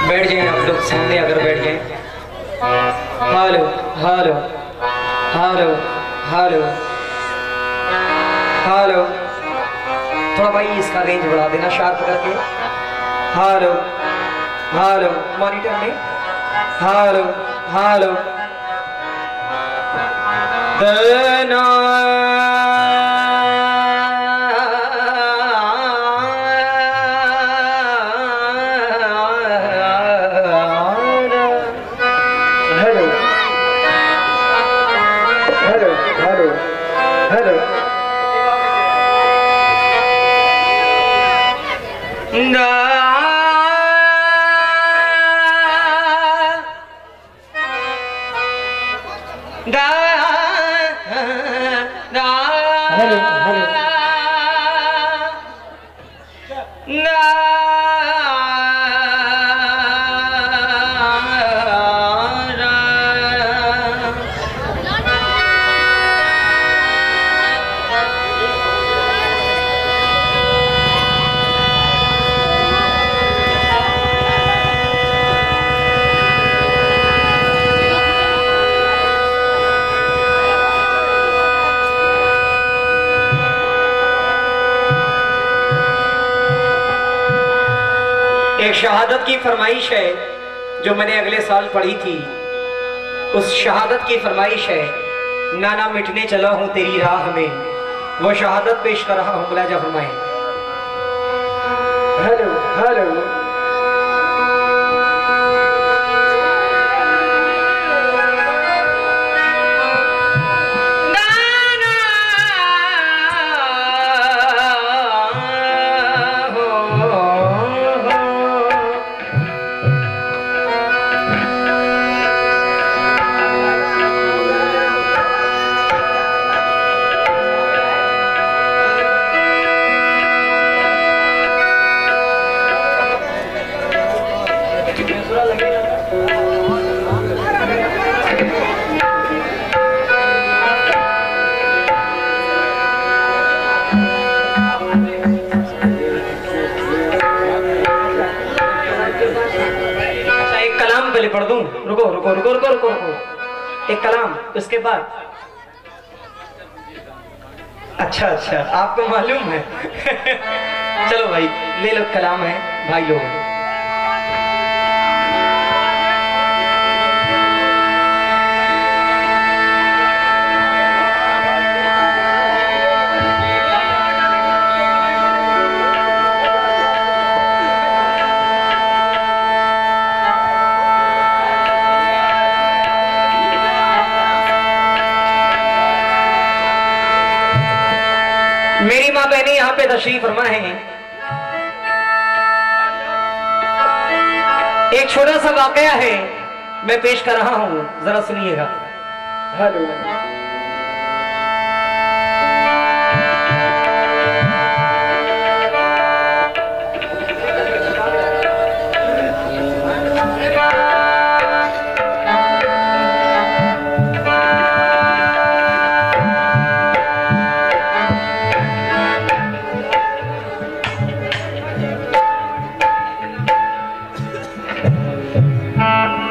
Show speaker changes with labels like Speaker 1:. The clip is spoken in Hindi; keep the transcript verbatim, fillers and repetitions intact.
Speaker 1: बैठ जाए आप लोग सामने अगर बैठ जाए। Hello hello hello hello hello, थोड़ा भाई इसका रेंज बढ़ा देना शार्प करके। हेलो हेलो मॉनिटर में हेलो हेलो देना हेलो हेलो हेलो हेलो ना दा दा हेलो हेलो ना एक शहादत की फरमाइश है जो मैंने अगले साल पढ़ी थी। उस शहादत की फरमाइश है, नाना मिटने चला हूं तेरी राह में, वो शहादत पेश कर रहा हूं। मुलाजा फरमाए। हेलो हेलो पढ़ दूं? रुको रुको रुको रुको रुको रुको एक कलाम, उसके बाद अच्छा अच्छा आपको मालूम है। चलो भाई ले लो, कलाम है भाई लोग। मेरी माँ बहने यहाँ पे तशरीफ फरमा है। एक छोटा सा वाकया है मैं पेश कर रहा हूं, जरा सुनिएगा। Hello Uh...